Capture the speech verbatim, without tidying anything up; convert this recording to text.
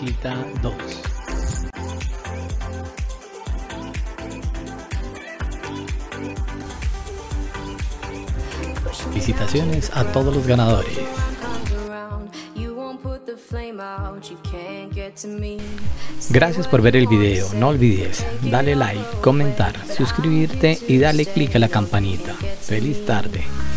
visita dos. Felicitaciones a todos los ganadores. Gracias por ver el video, no olvides darle like, comentar, suscribirte y darle click a la campanita. Feliz tarde.